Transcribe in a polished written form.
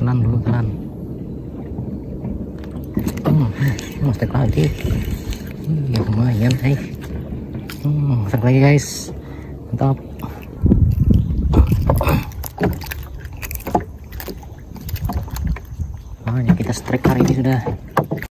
Tahan dulu, tahan. Strike lagi. Ya lumayan, strike lagi guys, mantap. Makanya kita strike hari ini sudah.